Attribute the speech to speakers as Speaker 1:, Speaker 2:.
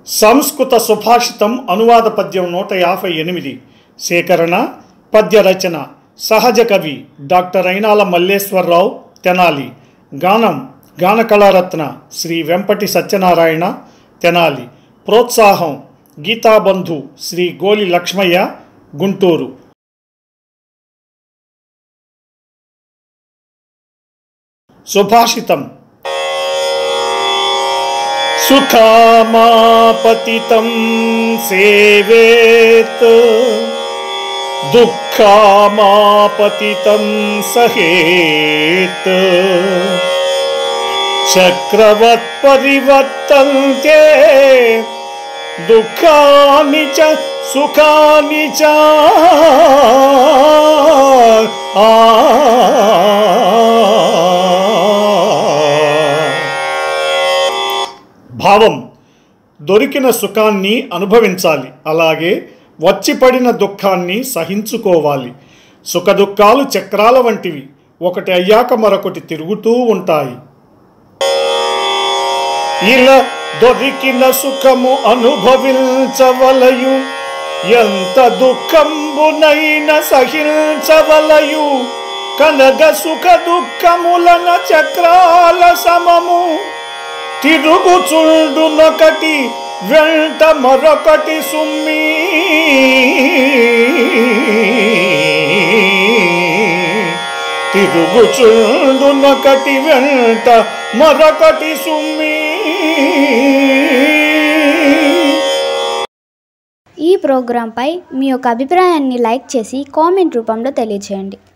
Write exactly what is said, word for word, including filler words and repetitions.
Speaker 1: సంస్కృత సుభాషితం అనువాద పద్యం నూట యాభై ఎనిమిది. సేకరణ పద్య రచన సహజ కవి డాక్టర్ అయినాల మల్లేశ్వరరావు తెనాలి. గానం గానకళారత్న శ్రీ వెంపటి సత్యనారాయణ తెనాలి. ప్రోత్సాహం గీతాబంధు శ్రీ గోలి లక్ష్మయ్య గుంటూరు. సుభాషితం. సుఖామాపతితం సేవేత్ దుఃఖామాపతితం సహేత్ చక్రవత్ పరివర్తంతే దుఃఖాని చ సుఖాని చ. ఆ భావం: దొరికిన సుఖాన్ని అనుభవించాలి, అలాగే వచ్చిపడిన దుఃఖాన్ని సహించుకోవాలి. సుఖదుఖాలు చక్రాల వంటివి, ఒకటి అయ్యాక మరొకటి తిరుగుతూ ఉంటాయి. ఇలా దొరికిన సుఖము అనుభవించవలయు, ఎంత దుఃఖంబునైన సహించవలయు. కనగ సుఖ దుఃఖములన చక్రాల సమము, తిరుగుచుండునొకటి వెంట మరొకటి సుమ్మి. తిరుగుచుండునొకటి వెంట మరొకటి సుమ్మి.
Speaker 2: ఈ ప్రోగ్రాంపై మీ యొక్క అభిప్రాయాన్ని లైక్ చేసి కామెంట్ రూపంలో తెలియజేయండి.